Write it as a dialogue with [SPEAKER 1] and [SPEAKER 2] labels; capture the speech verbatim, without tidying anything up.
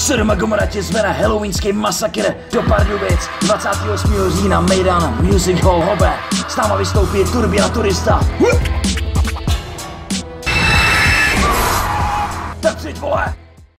[SPEAKER 1] Sodoma Gomorra tě zve na halloweenský masakr do Pardubic dvacátého osmého října Mejdan Music Hall Hobe. S náma vystoupí Turbina Turista. Tak přijď, vole!